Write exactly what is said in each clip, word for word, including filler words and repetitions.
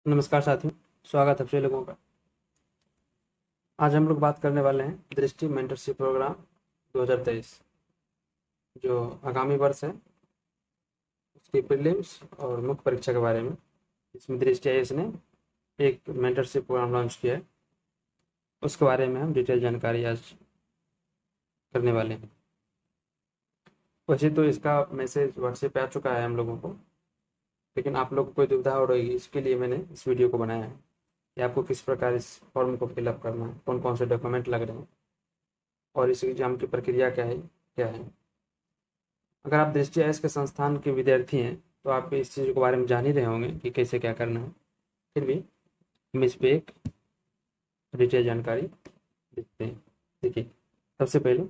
नमस्कार साथियों, स्वागत है आप सभी लोगों का। आज हम लोग बात करने वाले हैं दृष्टि मेंटरशिप प्रोग्राम दो हज़ार तेईस जो आगामी वर्ष है उसकी प्रीलिम्स और मुख्य परीक्षा के बारे में। इसमें दृष्टि आईएएस ने एक मेंटरशिप प्रोग्राम लॉन्च किया है, उसके बारे में हम डिटेल जानकारी आज करने वाले हैं। वैसे तो इसका मैसेज व्हाट्सएप पे आ चुका है हम लोगों को, लेकिन आप लोग को कोई दुविधा हो रही है, इसके लिए मैंने इस वीडियो को बनाया है कि आपको किस प्रकार इस फॉर्म को फिलअप करना है, कौन कौन से डॉक्यूमेंट लग रहे हैं और इस एग्जाम की प्रक्रिया क्या है क्या है अगर आप दृष्टि आईएएस के संस्थान के विद्यार्थी हैं तो आप इस चीज़ के बारे में जान ही रहे होंगे कि कैसे क्या करना है। फिर भी हम इस पे एक डिटेल जानकारी देखते हैं। देखिए, सबसे पहले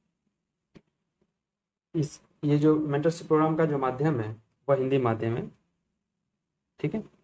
इस ये जो मेंटरशिप प्रोग्राम का जो माध्यम है वह हिंदी माध्यम है, ठीक है।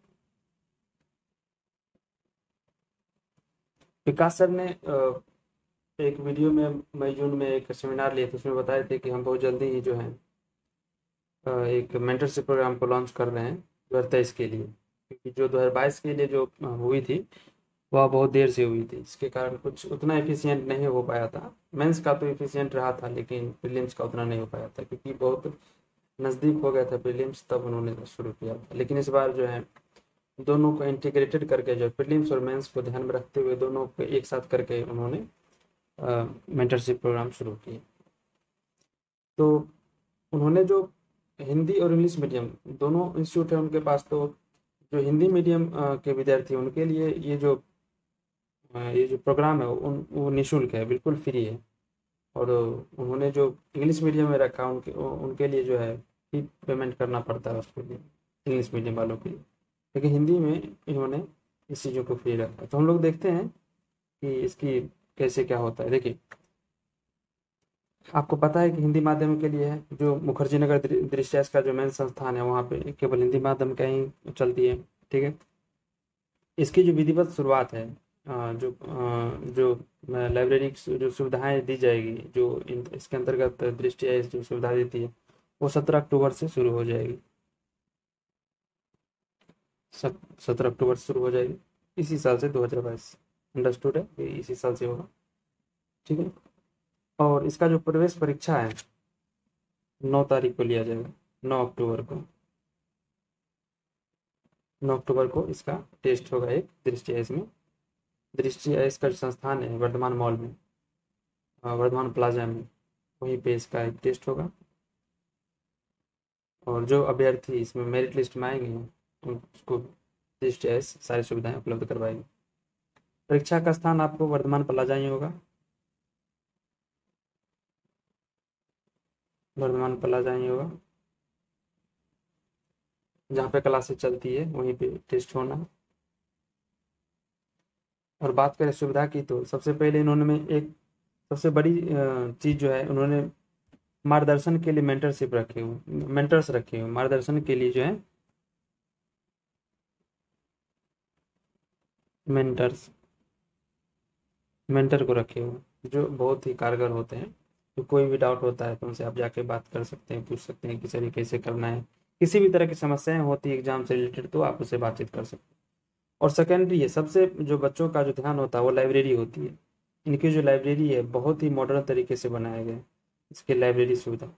विकास सर ने अ, एक वीडियो में मई जून में एक सेमिनार लिए थे, उसमें बताए थे कि हम बहुत जल्दी ही जो है अ, एक मेंटरशिप प्रोग्राम को लॉन्च कर रहे हैं दो हज़ार तेईस के लिए, क्योंकि जो दो हज़ार बाईस के लिए जो अ, हुई थी वह बहुत देर से हुई थी। इसके कारण कुछ उतना एफिशिएंट नहीं हो पाया था। मेंस का तो एफिशिएंट रहा था, लेकिन प्रीलिम्स का उतना नहीं हो पाया था, क्योंकि बहुत नज़दीक हो गया था प्रीलिम्स, तब उन्होंने शुरू किया था। लेकिन इस बार जो है दोनों को इंटीग्रेटेड करके, जो प्रीलिम्स और मेंस को ध्यान में रखते हुए दोनों को एक साथ करके उन्होंने मेंटरशिप प्रोग्राम शुरू किए। तो उन्होंने जो हिंदी और इंग्लिश मीडियम दोनों इंस्टीट्यूट है उनके पास, तो जो हिंदी मीडियम के विद्यार्थी हैं उनके लिए ये जो अ, ये जो प्रोग्राम है उन वो निःशुल्क है, बिल्कुल फ्री है। और उन्होंने जो इंग्लिश मीडियम में रखा उनके उनके लिए जो है फी पेमेंट करना पड़ता है उसके लिए, इंग्लिश मीडियम वालों के लिए। लेकिन हिंदी में इन्होंने इस चीज़ों को फ्री रखा है। तो हम लोग देखते हैं कि इसकी कैसे क्या होता है। देखिए, आपको पता है कि हिंदी माध्यम के लिए है जो मुखर्जी नगर दृष्टि का जो मेन संस्थान है वहाँ पे केवल हिंदी माध्यम का ही चलती है, ठीक है। इसकी जो विधिवत शुरुआत है, अ, जो अ, जो लाइब्रेरी जो सुविधाएं दी जाएगी, जो इन, इसके अंतर्गत दृष्टि आईएएस जो सुविधा देती है वो सत्रह अक्टूबर से शुरू हो जाएगी। सत्रह अक्टूबर से शुरू हो जाएगी इसी साल से, दो हज़ार बाईस। अंडरस्टूड है, ये इसी साल से होगा, ठीक है। और इसका जो प्रवेश परीक्षा है नौ तारीख को लिया जाएगा, नौ अक्टूबर को नौ अक्टूबर को इसका टेस्ट होगा एक दृष्टि आईएएस में। दृष्टि आईएएस का जो संस्थान है वर्धमान मॉल में, अ, वर्धमान प्लाजा में, वहीं पे इसका एक टेस्ट होगा। और जो अभ्यर्थी इसमें मेरिट लिस्ट में आएंगे उसको दृष्टि आईएएस सारी सुविधाएं उपलब्ध करवाएगी। परीक्षा का स्थान आपको वर्धमान प्लाजा ही होगा, वर्धमान प्लाजा ही होगा, जहाँ पे क्लासेस चलती है वहीं पे टेस्ट होना। और बात करें सुविधा की, तो सबसे पहले इन्होंने में एक सबसे बड़ी चीज़ जो है, उन्होंने मार्गदर्शन के लिए मेंटरशिप रखे हुए मेंटर्स रखे हुए मार्गदर्शन के लिए जो है मेंटर्स मेंटर को रखे हुए, जो बहुत ही कारगर होते हैं। तो कोई भी डाउट होता है तो उनसे आप जाके बात कर सकते हैं, पूछ सकते हैं किस तरीके से करना है। किसी भी तरह की समस्याएं होती है एग्जाम से रिलेटेड तो आप उससे बातचीत कर सकते हैं। और सेकेंडरी है, सबसे जो बच्चों का जो ध्यान होता है वो लाइब्रेरी होती है। इनकी जो लाइब्रेरी है बहुत ही मॉडर्न तरीके से बनाया गया है, इसकी लाइब्रेरी सुविधा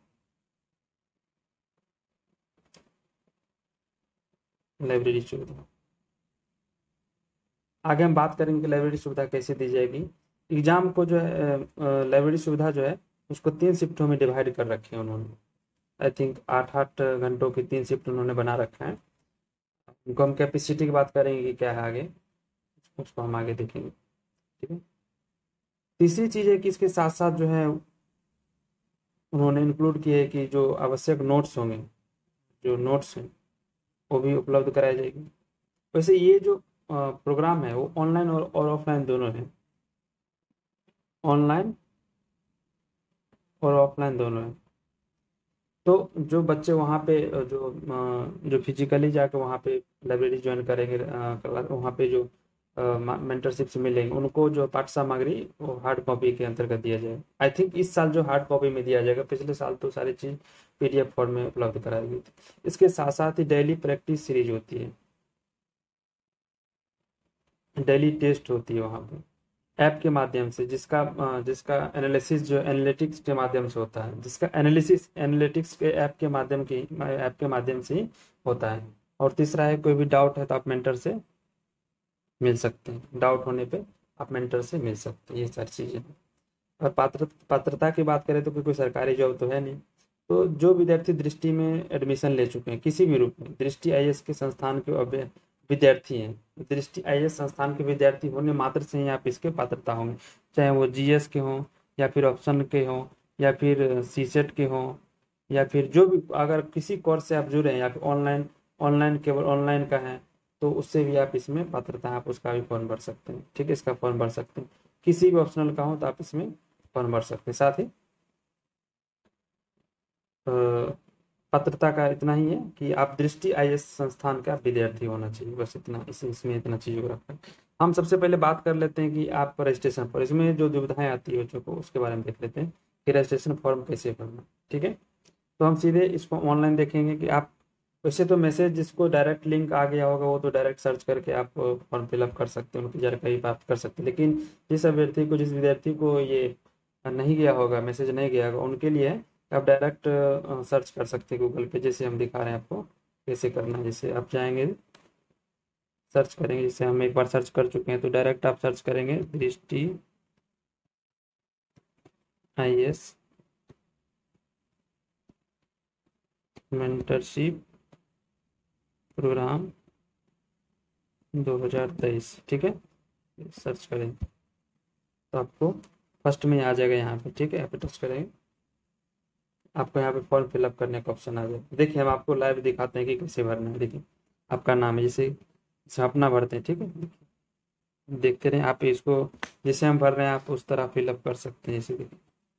लाइब्रेरी सुविधा आगे हम बात करेंगे कि लाइब्रेरी सुविधा कैसे दी जाएगी। एग्जाम को जो है लाइब्रेरी सुविधा जो है उसको तीन शिफ्टों में डिवाइड कर रखे हैं उन्होंने। आई थिंक आठ आठ घंटों की तीन शिफ्ट उन्होंने बना रखा है। उनको हम कैपेसिटी की बात करेंगे कि क्या है आगे, उसको हम आगे देखेंगे, ठीक है। तीसरी चीज़ है कि इसके साथ साथ जो है उन्होंने इंक्लूड किए कि जो आवश्यक नोट्स होंगे, जो नोट्स हैं वो भी उपलब्ध कराई जाएगी। वैसे ये जो प्रोग्राम है वो ऑनलाइन और, और ऑफलाइन दोनों है, ऑनलाइन और ऑफलाइन दोनों है। तो जो बच्चे वहाँ पे अ, जो अ, जो फिजिकली जाके वहाँ पे लाइब्रेरी ज्वाइन करेंगे, अ, क्लास- वहाँ पे जो मेंटरशिप से मिलेंगे उनको जो पाठ्य सामग्री वो हार्ड कॉपी के अंतर्गत दिया जाए। आई थिंक इस साल जो हार्ड कॉपी में दिया जाएगा, पिछले साल तो सारी चीज़ पीडीएफ फॉर्म में उपलब्ध कराई गई थी। इसके साथ साथ ही डेली प्रैक्टिस सीरीज होती है, डेली टेस्ट होती है वहाँ पे ऐप के माध्यम से, जिसका अ, जिसका एनालिसिस जो एनालिटिक्स के माध्यम से होता है, जिसका एनालिसिस एनालिटिक्स के ऐप के माध्यम की ऐप के माध्यम से ही होता है। और तीसरा है, कोई भी डाउट है तो आप मेंटर से मिल सकते हैं, डाउट होने पे आप मेंटर से मिल सकते हैं, ये सारी चीज़ें हैं। और पात्र पात्रता की बात करें तो कोई कोई सरकारी जॉब तो है नहीं। तो जो विद्यार्थी दृष्टि में एडमिशन ले चुके हैं किसी भी रूप में, दृष्टि आईएएस के संस्थान के अभ्य- विद्यार्थी हैं, दृष्टि आईएएस संस्थान के विद्यार्थी होने मात्र से ही आप इसके पात्रता होंगे, चाहे वो जीएस के हों, या फिर ऑप्शन के हों, या फिर सीसेट के हों, या फिर जो भी, अगर किसी कोर्स से आप जुड़े हैं, या फिर ऑनलाइन ऑनलाइन केवल ऑनलाइन का है, तो उससे भी आप इसमें पात्रता, आप उसका भी फॉर्म भर सकते हैं। ठीक है, इसका फॉर्म भर सकते हैं। किसी भी ऑप्शनल का हो तो आप इसमें फॉर्म भर सकते हैं। साथ ही अ, पात्रता का इतना ही है कि आप दृष्टि आईएएस संस्थान का विद्यार्थी होना चाहिए, बस इतना, इस इसमें इतना चीज़ों को रखा है। हम सबसे पहले बात कर लेते हैं कि आप रजिस्ट्रेशन पर, इसमें जो दुविधाएं आती है बच्चों को, उसके बारे में देख लेते हैं कि रजिस्ट्रेशन फॉर्म कैसे भरना। ठीक है, तो हम सीधे इसको ऑनलाइन देखेंगे कि आप, वैसे तो मैसेज जिसको डायरेक्ट लिंक आ गया होगा वो तो डायरेक्ट सर्च करके आप फॉर्म फिलअप कर सकते हैं, उनकी जानकारी प्राप्त कर सकते हैं। लेकिन जिस अभ्यर्थी को, जिस विद्यार्थी को ये नहीं गया होगा, मैसेज नहीं गया होगा, उनके लिए है, आप डायरेक्ट सर्च कर सकते हैं गूगल पे, जैसे हम दिखा रहे हैं आपको कैसे करना है। जैसे आप जाएंगे, सर्च करेंगे, जैसे हम एक बार सर्च कर चुके हैं, तो डायरेक्ट आप सर्च करेंगे दृष्टि आईएएस मेंटरशिप प्रोग्राम दो हज़ार तेईस। ठीक है, सर्च करें तो आपको फर्स्ट में आ जाएगा यहाँ पे। ठीक है, यहाँ पे टच करेंगे, आपको यहाँ पे फॉर्म फिलअप करने का ऑप्शन आ जाएगा। देखिए, हम आपको लाइव दिखाते हैं कि कैसे भरना है। देखिए, आपका नाम है, जैसे जैसे अपना भरते हैं। ठीक है, देखते रहें आप इसको, जैसे हम भर रहे हैं आप उस तरह फिलअप कर सकते हैं। जैसे देखिए,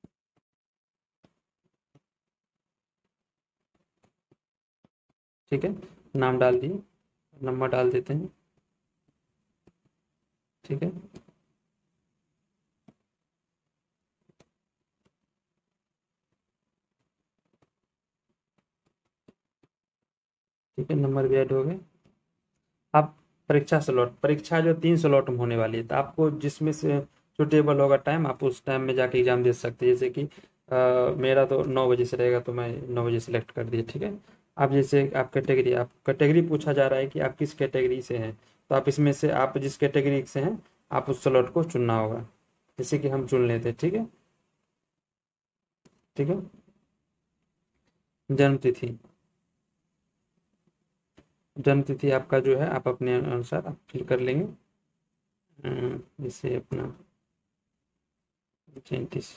ठीक है, नाम डाल दिए, नंबर डाल देते हैं। ठीक है, ठीक है, नंबर भी ऐड हो गए। आप परीक्षा स्लॉट, परीक्षा जो तीन स्लॉट में होने वाली है, तो आपको जिसमें से सुटेबल होगा टाइम, आप उस टाइम में जाके एग्जाम दे सकते हैं। जैसे कि अ, मेरा तो नौ बजे से रहेगा, तो मैं नौ बजे सेलेक्ट कर दिया। ठीक है, आप जैसे आप कैटेगरी, आप कैटेगरी पूछा जा रहा है कि आप किस कैटेगरी से हैं, तो आप इसमें से, आप जिस कैटेगरी से हैं, आप उस स्लॉट को चुनना होगा। जैसे कि हम चुन लेते हैं। ठीक है, ठीक है, जन्म तिथि, जन्म तिथि आपका जो है आप अपने अनुसार आप फिल कर लेंगे। अ, जैसे अपना जैंतीस,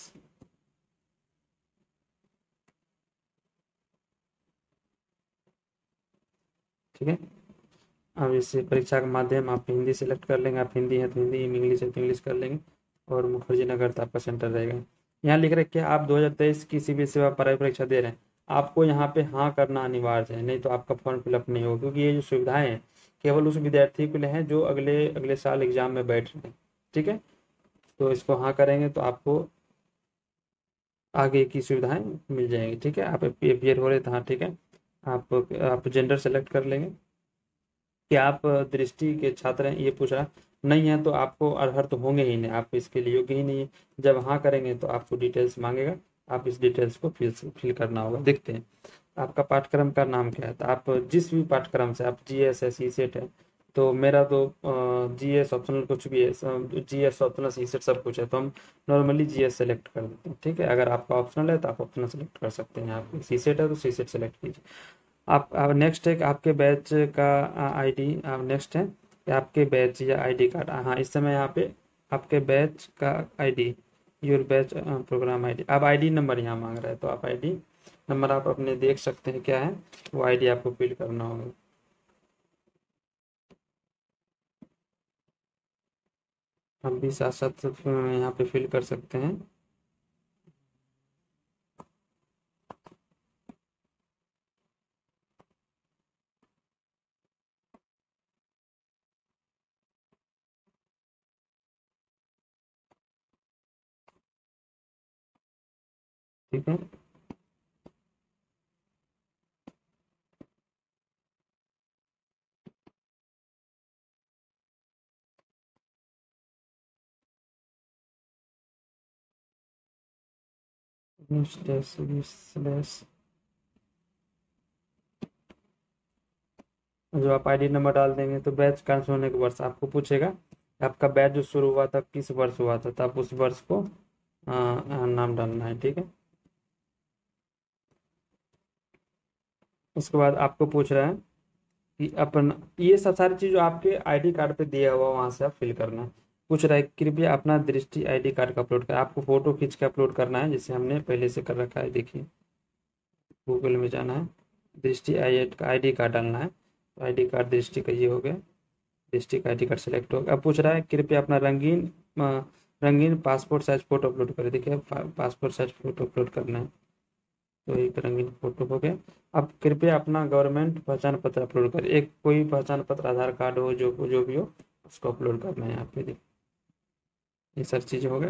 ठीक है। अब इस परीक्षा का माध्यम आप हिंदी सेलेक्ट कर लेंगे, आप हिंदी है तो हिंदी, इंग्लिश है तो इंग्लिश कर लेंगे। और मुखर्जी नगर तो आपका सेंटर रहेगा। यहाँ लिख रखे आप दो हज़ार तेईस किसी भी सेवा प्रारंभिक परीक्षा दे रहे हैं, आपको यहाँ पे हाँ करना अनिवार्य है, नहीं तो आपका फॉर्म फिलअप नहीं होगा, क्योंकि ये जो सुविधाएं हैं केवल उस विद्यार्थी के लिए हैं जो अगले अगले साल एग्जाम में बैठ रहे हैं। ठीक है, तो इसको हाँ करेंगे तो आपको आगे की सुविधाएं मिल जाएंगी। ठीक है, आप अपियर हो रहे थे, हाँ ठीक है। आप आप जेंडर सेलेक्ट कर लेंगे कि आप दृष्टि के छात्र हैं, ये पूछ रहा नहीं है, तो आपको अरहर तो होंगे ही नहीं, आप इसके लिए योग्य ही नहीं है। जब हाँ करेंगे तो आपको डिटेल्स मांगेगा, आप इस डिटेल्स को फिल फिल करना होगा। देखते हैं आपका पाठ्यक्रम का नाम क्या है। तो आप जिस भी पाठ्यक्रम से, आप जीएस है, सीसेट है, तो मेरा तो जीएस ऑप्शनल कुछ भी है, जीएस ऑप्शनल सीसेट सब कुछ है, तो हम नॉर्मली जीएस सेलेक्ट कर देते हैं। ठीक है, अगर आपका ऑप्शनल है तो आप ऑप्शनल सेलेक्ट कर सकते हैं, आप सीसेट है तो सीसेट सेलेक्ट कीजिए। आप, आप नेक्स्ट है कि आपके बैच का आईडी, आप नेक्स्ट है कि आपके बैच या आईडी कार्ड, हाँ इस समय यहाँ पे आपके बैच का ID, your batch programme ID, अब आईडी नंबर यहाँ मांग रहा है, तो आप आईडी नंबर आप अपने देख सकते हैं क्या है, वो आईडी आपको फिल करना होगा। हम भी साथ साथ अ, यहाँ पे फिल कर सकते हैं। ठीक है, स्लैश जो आप आईडी नंबर डाल देंगे तो बैच कैंसिल होने के वर्ष आपको पूछेगा आपका बैच जो शुरू हुआ था किस वर्ष हुआ था, तो आप उस वर्ष को आ, आ, नाम डालना है। ठीक है, उसके बाद आपको पूछ रहा है कि अपन ये सब सारी चीज़ जो आपके आईडी कार्ड पे दिया हुआ वहां से आप फिल करना है। पूछ रहा है कृपया अपना दृष्टि आईडी कार्ड का अपलोड करें, आपको फोटो खींच के अपलोड करना है जैसे हमने पहले से कर रखा है। देखिए गूगल में जाना है, दृष्टि आई का आईडी कार्ड डालना है, तो आईडी कार्ड दृष्टि का ये हो गया, दृष्टि का आईडी कार्ड सेलेक्ट हो गया। अब पूछ रहा है कृपया अपना रंगीन अ, रंगीन पासपोर्ट साइज फोटो अपलोड करें। देखिए पासपोर्ट साइज फोटो अपलोड करना है, तो एक रंगीन फोटो हो गया। अब कृपया अपना गवर्नमेंट पहचान पत्र अपलोड करें, एक कोई पहचान पत्र आधार कार्ड हो जो जो भी हो उसको अपलोड करना है यहाँ पे। देखिए ये सब चीज़ें हो गए,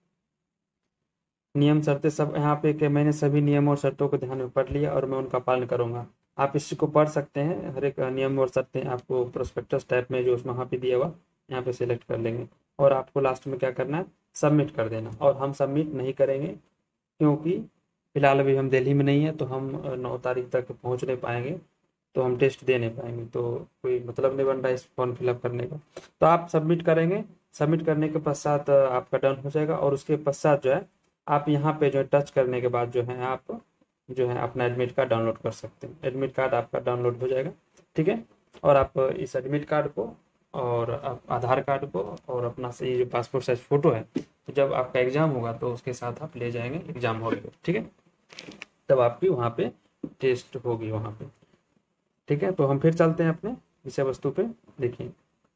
नियम शर्तें सब यहाँ पे कि मैंने सभी नियमों और शर्तों को ध्यान में पढ़ लिया और मैं उनका पालन करूंगा। आप इसी को पढ़ सकते हैं, हर एक नियम और शर्तें आपको प्रोस्पेक्टस टाइप में जो उसमें वहाँ पे दिया हुआ यहाँ पे सिलेक्ट कर लेंगे और आपको लास्ट में क्या करना है, सबमिट कर देना। और हम सबमिट नहीं करेंगे क्योंकि फिलहाल अभी हम दिल्ली में नहीं है, तो हम नौ तारीख तक पहुँच नहीं पाएंगे, तो हम टेस्ट दे नहीं पाएंगे, तो कोई मतलब नहीं बन रहा है इस फॉर्म फिलअप करने का। तो आप सबमिट करेंगे, सबमिट करने के पश्चात आपका डन हो जाएगा और उसके पश्चात जो है आप यहाँ पे जो है टच करने के बाद जो है आप जो है अपना एडमिट कार्ड डाउनलोड कर सकते हैं। एडमिट कार्ड आपका डाउनलोड हो जाएगा। ठीक है, और आप इस एडमिट कार्ड को और आप आधार कार्ड को और अपना से जो पासपोर्ट साइज फोटो है, तो जब आपका एग्जाम होगा तो उसके साथ आप ले जाएंगे एग्जाम हॉल पे। ठीक है, तब आपकी वहाँ पे टेस्ट होगी वहाँ पे। ठीक है, तो हम फिर चलते हैं अपने विषय वस्तु पे। देखिए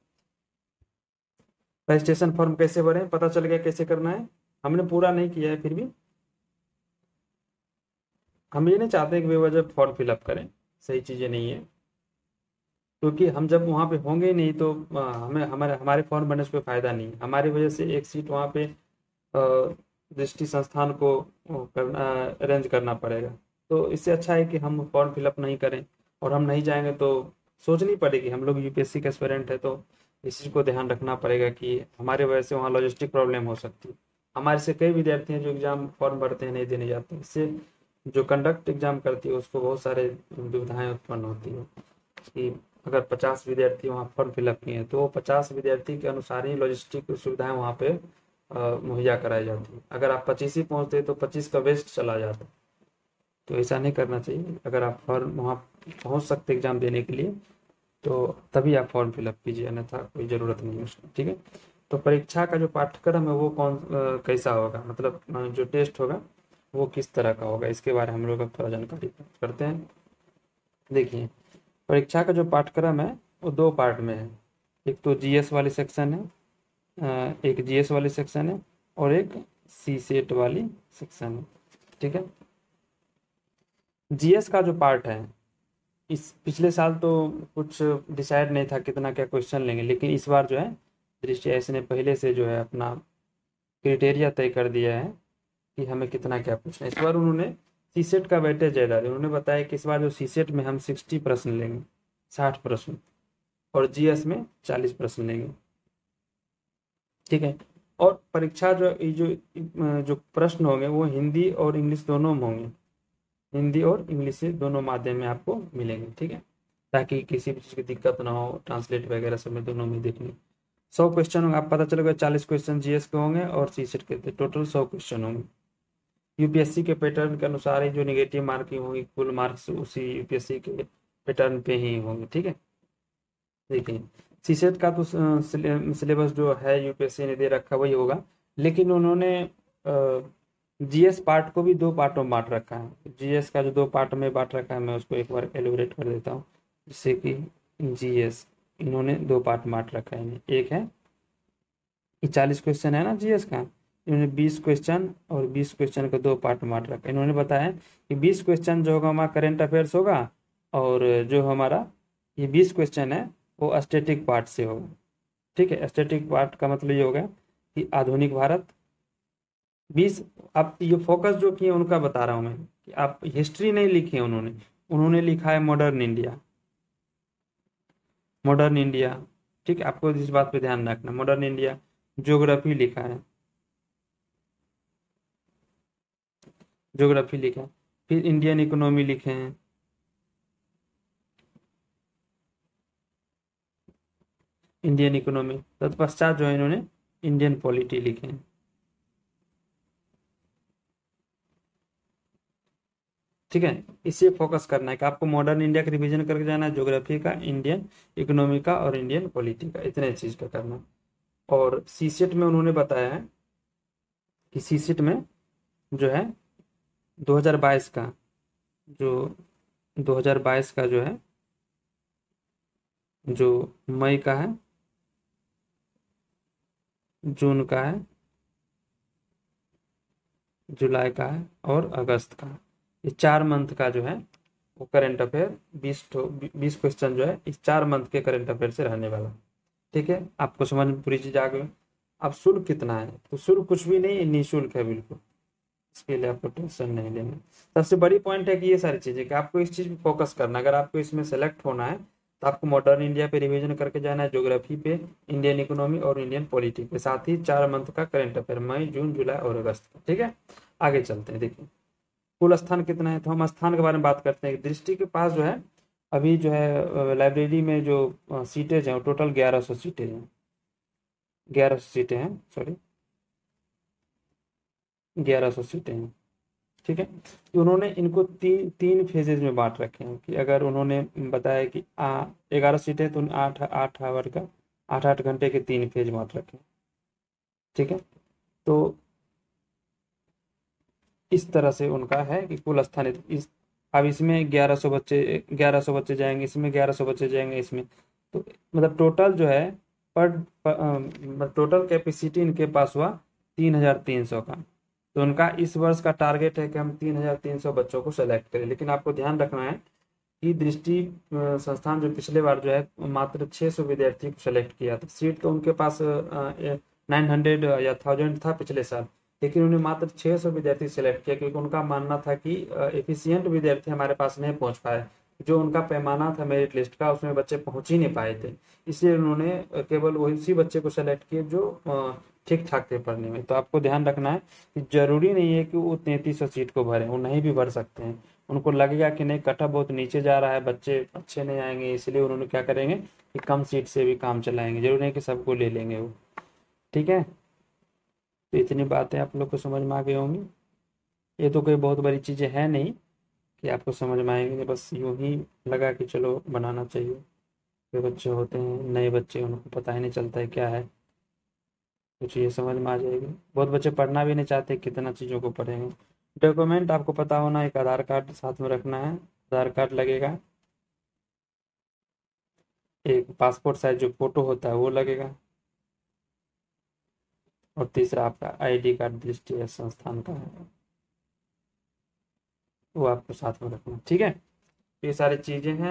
रजिस्ट्रेशन फॉर्म कैसे भरें, पता चल गया कैसे करना है। हमने पूरा नहीं किया है, फिर भी हम ये नहीं चाहते कि बेवजह फॉर्म फिलअप करें, सही चीज़ें नहीं है, क्योंकि हम जब वहाँ पे होंगे ही नहीं तो आ, हमें हमारे हमारे फॉर्म भरने से कोई फायदा नहीं है। हमारी वजह से एक सीट वहाँ पे अ, दृष्टि संस्थान को वो करना अरेंज करना पड़ेगा। तो इससे अच्छा है कि हम फॉर्म फिलअप नहीं करें, और हम नहीं जाएंगे तो सोचनी पड़ेगी। हम लोग यूपीएससी के एस्पिरेंट है, तो इस चीज़ को ध्यान रखना पड़ेगा कि हमारे वजह से वहाँ लॉजिस्टिक प्रॉब्लम हो सकती है। हमारे से कई विद्यार्थी हैं जो एग्जाम फॉर्म भरते हैं नहीं देने जाते हैं, इससे जो कंडक्ट एग्जाम करती है उसको बहुत सारे दुविधाएं उत्पन्न होती है कि अगर पचास विद्यार्थी वहाँ फॉर्म फिलअप किए हैं तो वो पचास विद्यार्थी के अनुसार ही लॉजिस्टिक सुविधाएं वहाँ पे अ, मुहैया कराई जाती है। अगर आप पच्चीस ही पहुँचते तो पच्चीस का वेस्ट चला जाता, तो ऐसा नहीं करना चाहिए। अगर आप फॉर्म वहाँ पहुँच सकते एग्जाम देने के लिए तो तभी आप फॉर्म फिलअप कीजिए, अन्यथा कोई ज़रूरत नहीं है उसकी। ठीक है, तो परीक्षा का जो पाठ्यक्रम है वो कौन अ, कैसा होगा, मतलब अ, जो टेस्ट होगा वो किस तरह का होगा, इसके बारे में हम लोग अब थोड़ा जानकारी प्राप्त करते हैं। देखिए परीक्षा का जो पाठ्यक्रम है वो दो पार्ट में है, एक तो जीएस वाली सेक्शन है, अ, एक जीएस वाली सेक्शन है और एक सी सेट वाली सेक्शन है। ठीक है, जीएस का जो पार्ट है, इस पिछले साल तो कुछ डिसाइड नहीं था कितना क्या क्वेश्चन लेंगे, लेकिन इस बार जो है दृष्टि ऐसे ने पहले से जो है अपना क्राइटेरिया तय कर दिया है कि हमें कितना क्या पूछना है। इस बार उन्होंने सी सेट का वेटेज ज़्यादा दिया। उन्होंने बताया कि इस बार जो सी सेट में हम सिक्सटी प्रश्न लेंगे, साठ प्रश्न, और जीएस में चालीस प्रश्न लेंगे। ठीक है, और परीक्षा जो ये जो जो प्रश्न होंगे वो हिंदी और इंग्लिश दोनों में होंगे, हिंदी और इंग्लिश से दोनों माध्यम में आपको मिलेंगे। ठीक है, ताकि किसी भी चीज़ की दिक्कत ना हो, ट्रांसलेट वगैरह सब में दोनों में देखने। सौ क्वेश्चन होंगे, आप पता चलेगा चालीस क्वेश्चन जीएस के होंगे और सी सेट के टोटल सौ क्वेश्चन होंगे। यूपीएससी के पैटर्न के अनुसार ही जो निगेटिव मार्किंग होगी, कुल मार्क्स उसी यूपीएससी के पैटर्न पे ही होंगे। ठीक है, देखिए सीसेट का तो सिलेबस जो है यूपीएससी ने दे रखा वही होगा, लेकिन उन्होंने जीएस पार्ट को भी दो पार्टों में बांट रखा है। जीएस का जो दो पार्ट में बांट रखा है मैं उसको एक बार एलिब्रेट कर देता हूँ, जैसे कि जीएस इन्होंने दो पार्ट में बांट रखा है। एक है ये चालीस क्वेश्चन है ना जीएस का, इन्होंने बीस क्वेश्चन और बीस क्वेश्चन का दो पार्ट में बांट रखा है। इन्होंने बताया कि बीस क्वेश्चन जो होगा हमारा करेंट अफेयर्स होगा, और जो हमारा ये बीस क्वेश्चन है वो स्टैटिक पार्ट से होगा। ठीक है, स्टैटिक पार्ट का मतलब ये होगा कि आधुनिक भारत। बीस आप ये फोकस जो किए उनका बता रहा हूँ मैं, कि आप हिस्ट्री नहीं लिखी है उन्होंने, उन्होंने लिखा है मॉडर्न इंडिया, मॉडर्न इंडिया। ठीक है, आपको इस बात पे ध्यान रखना, मॉडर्न इंडिया। ज्योग्राफी लिखा है, ज्योग्राफी लिखे हैं। फिर इंडियन इकोनॉमी लिखे हैं, इंडियन इकोनॉमी। तत्पश्चात जो है इन्होंने इंडियन पॉलिटी लिखे हैं। ठीक है, इसे फोकस करना है कि आपको मॉडर्न इंडिया का रिवीजन करके जाना है, ज्योग्राफी का, इंडियन इकोनॉमी का और इंडियन पॉलिटी का, इतने चीज का करना है। और सीसेट में उन्होंने बताया है कि सीसेट में जो है दो हज़ार बाईस का, जो दो हज़ार बाईस का जो है, जो मई का है, जून का है, जुलाई का है और अगस्त का है। ये चार मंथ का जो है वो करंट अफेयर, बीस बीस क्वेश्चन जो है इस चार मंथ के करंट अफेयर से रहने वाला। ठीक है, आपको समझ में पूरी चीज आ गई। अब शुल्क कितना है, तो शुल्क कुछ भी नहीं, निःशुल्क है बिल्कुल, इसके लिए आपको टेंशन नहीं लेना। सबसे बड़ी पॉइंट है कि ये सारी चीजें कि आपको इस चीज पे फोकस करना है। अगर आपको इसमें सेलेक्ट होना है तो आपको मॉडर्न इंडिया पे रिवीजन करके जाना है, ज्योग्राफी पे, इंडियन इकोनॉमी और इंडियन पॉलिटी पे, साथ ही चार मंथ का करंट अफेयर मई, जून, जुलाई और अगस्त का। ठीक है, आगे चलते हैं। देखिए कुल स्थान कितना है, तो हम स्थान के बारे में बात करते हैं। दृष्टि के पास जो है अभी जो है लाइब्रेरी में जो सीटेज हैं वो टोटल ग्यारह सौ सीटें हैं, ग्यारह सौ सीटें हैं, सॉरी ग्यारह सौ सीटें हैं। ठीक है, तो उन्होंने इनको तीन तीन फेजेज में बांट रखे हैं कि अगर उन्होंने बताया कि आ ग्यारह सीटें तो आठ आठ आवर का आठ आठ घंटे के तीन फेज बांट रखे हैं। ठीक है, तो इस तरह से उनका है कि कुल स्थानित इस, अब इसमें ग्यारह सौ बच्चे ग्यारह सौ बच्चे जाएंगे, इसमें ग्यारह सौ बच्चे जाएंगे इसमें, तो मतलब टोटल जो है पर, पर टोटल कैपेसिटी इनके पास हुआ तीन हजार तीन सौ का। तो उनका इस वर्ष का टारगेट है कि हम तीन हजार तीन सौ बच्चों को सेलेक्ट करें। लेकिन आपको ध्यान रखना है कि दृष्टि अ, संस्थान जो पिछले बार जो है मात्र छह सौ विद्यार्थी को सेलेक्ट किया था। सीट तो उनके पास नाइन हंड्रेड या थाउजेंड था पिछले साल, लेकिन उन्हें मात्र छह सौ विद्यार्थी सेलेक्ट किया क्योंकि उनका मानना था कि एफिशिएंट विद्यार्थी हमारे पास नहीं पहुंच पाए। जो उनका पैमाना था मेरिट लिस्ट का उसमें बच्चे पहुंच ही नहीं पाए थे, इसलिए उन्होंने अ, केवल वही उसी बच्चे को सेलेक्ट किए जो ठीक ठाक थे पढ़ने में। तो आपको ध्यान रखना है कि जरूरी नहीं है कि वो तैंतीस सौ सीट को भरें, वो नहीं भी भर सकते हैं। उनको लगेगा कि नहीं कट ऑफ बहुत नीचे जा रहा है, बच्चे अच्छे नहीं आएंगे, इसलिए उन्होंने क्या करेंगे कि कम सीट से भी काम चलाएंगे, जरूरी नहीं कि सबको ले लेंगे वो। ठीक है, तो इतनी बातें आप लोग को समझ में आ गई होंगी। ये तो कोई बहुत बड़ी चीज़ें हैं नहीं कि आपको समझ में आएंगे, बस यूं ही लगा कि चलो बनाना चाहिए। कोई बच्चे होते हैं नए बच्चे, उनको पता ही नहीं चलता है क्या है, कुछ ये समझ में आ जाएगी। बहुत बच्चे पढ़ना भी नहीं चाहते, कितना चीज़ों को पढ़ेंगे। डॉक्यूमेंट आपको पता होना, एक आधार कार्ड साथ में रखना है, आधार कार्ड लगेगा, एक पासपोर्ट साइज जो फोटो होता है वो लगेगा, और तीसरा आपका आईडी कार्ड दृष्टि संस्थान का है, वो आपको साथ में रखना। ठीक है, ये सारी चीज़ें हैं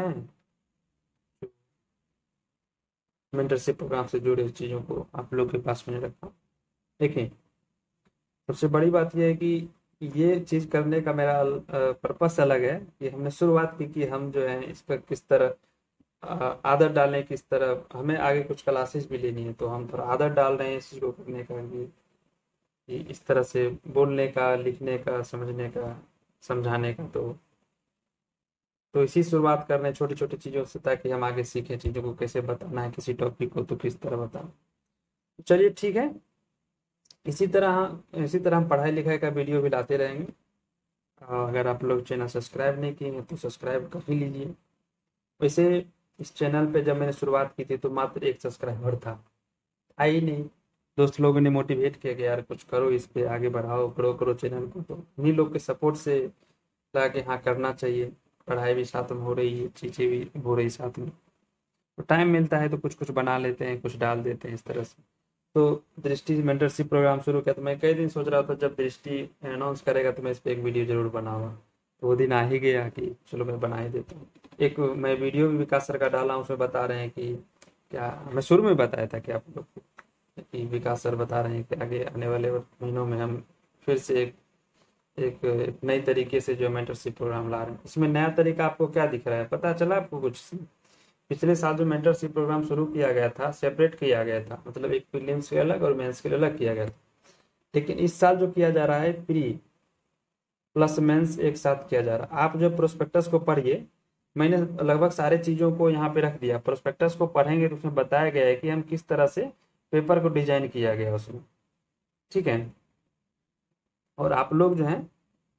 मेंटरशिप प्रोग्राम से जुड़े चीज़ों को आप लोग के पास मैंने रखा। देखिए सबसे बड़ी बात यह है कि ये चीज़ करने का मेरा पर्पस अलग है कि हमने शुरुआत की कि हम जो है इस पर किस तरह अ, आदत डालें, किस तरह हमें आगे कुछ क्लासेस भी लेनी है, तो हम थोड़ा आदत डाल रहे हैं इस चीज़ को करने का कि कि इस तरह से बोलने का, लिखने का, समझने का, समझाने का। तो तो इसी शुरुआत कर रहे हैं छोटी छोटी चीज़ों से, ताकि हम आगे सीखें चीज़ों को कैसे बताना है, किसी टॉपिक को तो किस तरह बताना। चलिए ठीक है, इसी तरह इसी तरह हम पढ़ाई लिखाई का वीडियो भी लाते रहेंगे। अ, अगर आप लोग चैनल सब्सक्राइब नहीं किए हैं तो सब्सक्राइब कर ही लीजिए। वैसे इस चैनल पे जब मैंने शुरुआत की थी तो मात्र एक सब्सक्राइबर था, आई नहीं। दोस्त लोगों ने मोटिवेट किया कि यार कुछ करो, इस पे आगे बढ़ाओ, ग्रो करो चैनल को। तो उन्हीं लोग के सपोर्ट से लगा कि हाँ करना चाहिए, पढ़ाई भी साथ में हो रही है, चीज़ें भी हो रही साथ में, तो टाइम मिलता है तो कुछ कुछ बना लेते हैं, कुछ डाल देते हैं इस तरह से। तो दृष्टि मेंटरशिप प्रोग्राम शुरू किया तो मैं कई दिन सोच रहा था जब दृष्टि अनाउंस करेगा तो मैं इस पर एक वीडियो जरूर बनाऊंगा। तो वो दिन आ ही गया कि चलो मैं बना ही देता हूँ। एक मैं वीडियो भी विकास सर का डाला हूँ, उसमें बता रहे हैं कि क्या मैं शुरू में बताया था कि आप लोग को कि विकास सर बता रहे हैं कि आगे आने वाले महीनों में हम फिर से एक एक, एक नई तरीके से जो मेंटरशिप प्रोग्राम ला रहे हैं। इसमें नया तरीका आपको क्या दिख रहा है, पता चला आपको कुछ? पिछले साल जो मेंटरशिप प्रोग्राम शुरू किया गया था सेपरेट किया गया था, मतलब एक प्रीलिम्स के अलग और मेंस के लिए अलग किया गया था। लेकिन इस साल जो किया जा रहा है प्री, प्लस मेंस एक साथ किया जा रहा है। आप जो प्रोस्पेक्टस को पढ़िए, मैंने लगभग सारे चीज़ों को यहाँ पे रख दिया। प्रोस्पेक्टस को पढ़ेंगे तो उसमें बताया गया है कि हम किस तरह से पेपर को डिजाइन किया गया उसमें, ठीक है। और आप लोग जो है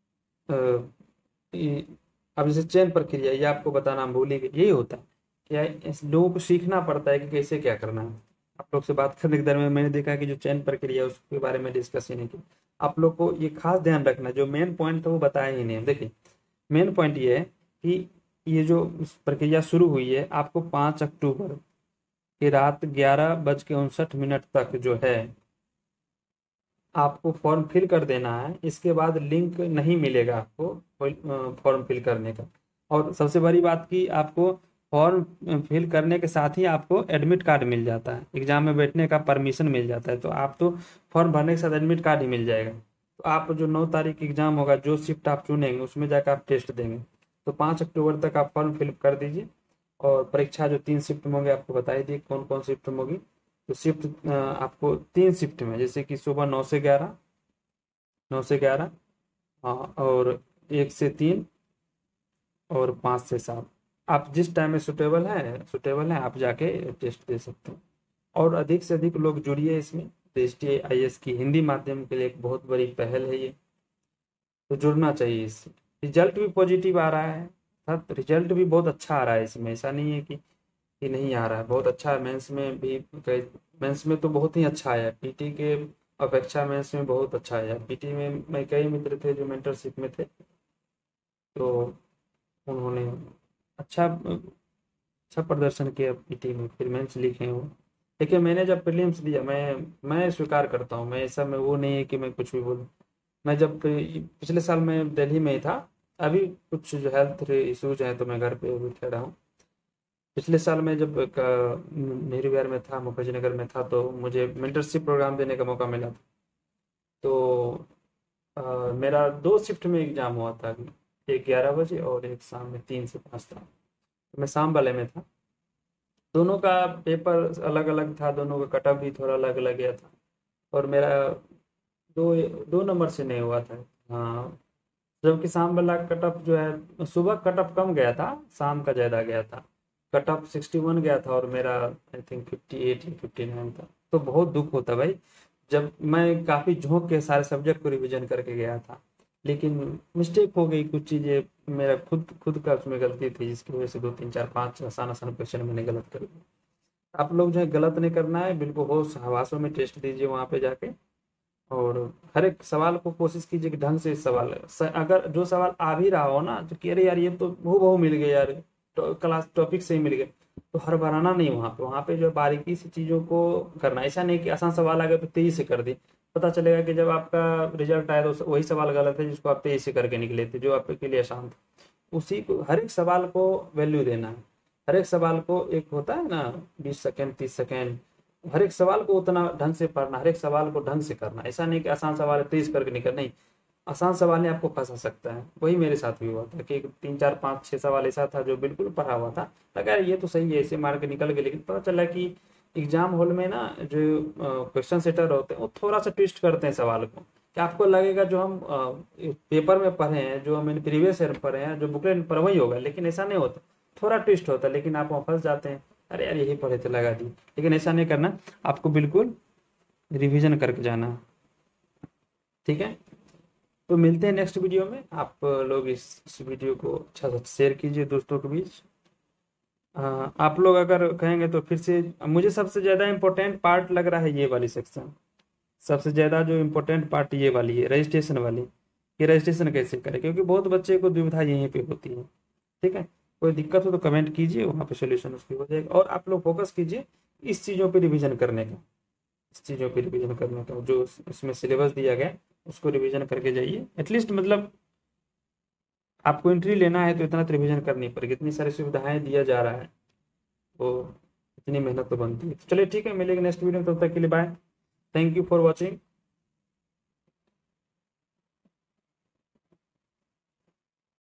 अब जैसे चयन प्रक्रिया, ये आपको बताना हम भूल ही गए। यही होता है क्या, इस लोगों को सीखना पड़ता है कि कैसे क्या करना है। आप लोग से बात करने के दरमियान मैंने देखा कि जो चयन प्रक्रिया है उसके बारे में डिस्कस ही नहीं किया। आप लोग को ये खास ध्यान रखना, जो मेन पॉइंट था वो बताया ही नहीं। देखिए मेन पॉइंट ये है कि ये जो प्रक्रिया शुरू हुई है, आपको पाँच अक्टूबर की रात ग्यारह बज के उनसठ मिनट तक जो है आपको फॉर्म फिल कर देना है। इसके बाद लिंक नहीं मिलेगा आपको फॉर्म फिल करने का। और सबसे बड़ी बात की आपको फॉर्म फिल करने के साथ ही आपको एडमिट कार्ड मिल जाता है, एग्जाम में बैठने का परमिशन मिल जाता है। तो आप तो फॉर्म भरने के साथ एडमिट कार्ड ही मिल जाएगा। तो आप जो नौ तारीख एग्जाम होगा, जो शिफ्ट आप चुनेंगे उसमें जाकर आप टेस्ट देंगे। तो पाँच अक्टूबर तक आप फॉर्म फिल कर दीजिए। और परीक्षा जो तीन शिफ्ट में होंगे आपको बताई दी कौन कौन शिफ्ट में होगी। तो शिफ्ट आपको तीन शिफ्ट में, जैसे कि सुबह नौ से ग्यारह, नौ से ग्यारह, हाँ, और एक से तीन, और पाँच से सात। आप जिस टाइम में सुटेबल है सुटेबल है आप जाके टेस्ट दे सकते हैं। और अधिक से अधिक लोग जुड़िए इसमें। एस टी आई एस की हिंदी माध्यम के लिए एक बहुत बड़ी पहल है ये, तो जुड़ना चाहिए इससे। रिजल्ट भी पॉजिटिव आ रहा है, अर्थात रिजल्ट भी बहुत अच्छा आ रहा है इसमें। ऐसा नहीं है कि कि नहीं आ रहा है, बहुत अच्छा है। मेंस में भी कई, मेंस में तो बहुत ही अच्छा आया, पीटी के अपेक्षा मेंस में बहुत अच्छा आया। पीटी में मैं कई मित्र थे जो मेंटरशिप में थे, तो उन्होंने अच्छा अच्छा प्रदर्शन किया पीटी में, फिर मेंस लिखे वो। देखिए मैंने जब प्रीलिम्स दिया, मैं मैं स्वीकार करता हूँ, मैं ऐसा मैं वो नहीं है कि मैं कुछ भी बोलूँ। मैं जब पिछले साल मैं दिल्ली में ही था, अभी कुछ जो हेल्थ इश्यूज हैं तो मैं घर पे भी ठहरा हूँ। पिछले साल में जब क- नेहरू विहार में था, मुखर्जी नगर में था, तो मुझे मेंटरशिप प्रोग्राम देने का मौका मिला था। तो अ, मेरा दो शिफ्ट में एग्जाम हुआ था, एक ग्यारह बजे और एक शाम में तीन से पाँच था। तो मैं शाम वाले में था। दोनों का पेपर अलग अलग था, दोनों का कटअप भी थोड़ा अलग अलग गया था। और मेरा दो दो नंबर से नहीं हुआ था। हाँ, जबकि शाम वाला कटअप जो है, सुबह कटअप कम गया था, शाम का ज़्यादा गया था। कटअप सिक्सटी वन गया था और मेरा आई थिंक फिफ्टी एट या फिफ्टी नाइन था। तो बहुत दुख होता भाई, जब मैं काफ़ी झोंक के सारे सब्जेक्ट को रिवीजन करके गया था, लेकिन मिस्टेक हो गई कुछ चीज़ें, मेरा खुद खुद का उसमें गलती थी, जिसकी वजह से दो तीन चार पाँच आसान आसान क्वेश्चन मैंने गलत कर दिए। आप लोग जो है गलत नहीं करना है, बिल्कुल होश हवासों में टेस्ट दीजिए वहाँ पे जाके। और हर एक सवाल को कोशिश कीजिए कि ढंग से सवाल स, अगर जो सवाल आ भी रहा हो ना, जो कि अरे यार ये तो हूबहू मिल गया यार, तो क्लास टॉपिक से ही मिल गया, तो हर बाराना नहीं। वहाँ पे वहाँ पे जो बारीकी से चीज़ों को करना, ऐसा नहीं कि आसान सवाल आ गया तो तेजी से कर दी। पता चलेगा कि जब आपका रिजल्ट आया तो वही सवाल गलत है जिसको आप तेजी से करके निकले थे, जो आपके लिए आसान था। उसी को, हर एक सवाल को वैल्यू देना है। हर एक सवाल को, एक होता है ना बीस सेकेंड, तीस सेकेंड, हर एक सवाल को उतना ढंग से पढ़ना, हर एक सवाल को ढंग से करना। ऐसा नहीं कि आसान सवाल है तेज करके निकल, नहीं। आसान सवाल ही आपको फंसा सकता है। वही मेरे साथ भी हुआ था कि तीन चार पाँच छह सवाल ऐसा था जो बिल्कुल पढ़ा हुआ था, लगा यार ये तो सही है, ऐसे मार के निकल गए। लेकिन पता चला कि एग्जाम हॉल में ना जो क्वेश्चन सेटर होते हैं वो थोड़ा सा ट्विस्ट करते हैं सवाल को, कि आपको लगेगा जो हम अ, पेपर में पढ़े हैं, जो हम प्रीवियस ईयर पढ़े हैं, जो बुकलेट में पढ़े वही होगा, लेकिन ऐसा नहीं होता। थोड़ा ट्विस्ट होता है, लेकिन आप वहाँ फंस जाते हैं, अरे यार यही पढ़े थे लगा दी। लेकिन ऐसा नहीं करना, आपको बिल्कुल रिवीजन करके जाना है, ठीक है। तो मिलते हैं नेक्स्ट वीडियो में। आप लोग इस, इस वीडियो को अच्छा सा शेयर कीजिए दोस्तों के बीच। हाँ, आप लोग अगर कहेंगे तो फिर से, मुझे सबसे ज़्यादा इम्पोर्टेंट पार्ट लग रहा है ये वाली सेक्शन। सबसे ज़्यादा जो इम्पोर्टेंट पार्ट ये वाली है, रजिस्ट्रेशन वाली, कि रजिस्ट्रेशन कैसे करें, क्योंकि बहुत बच्चे को दुविधा यहीं पे होती है, ठीक है। कोई दिक्कत हो तो कमेंट कीजिए, वहाँ पे सोल्यूशन उसकी हो जाएगा। और आप लोग फोकस कीजिए इस चीज़ों पे रिवीजन करने का, इस चीज़ों पे रिवीजन करने का, जो इसमें सिलेबस दिया गया उसको रिवीजन करके जाइए। एटलीस्ट मतलब आपको एंट्री लेना है तो इतना तो रिवीजन करनी पड़ेगी, इतनी सारी सुविधाएं दिया जा रहा है, तो इतनी मेहनत तो बनती है। तो चलिए ठीक है, मिलेंगे नेक्स्ट वीडियो में, तब तक के लिए bye. Thank you for watching.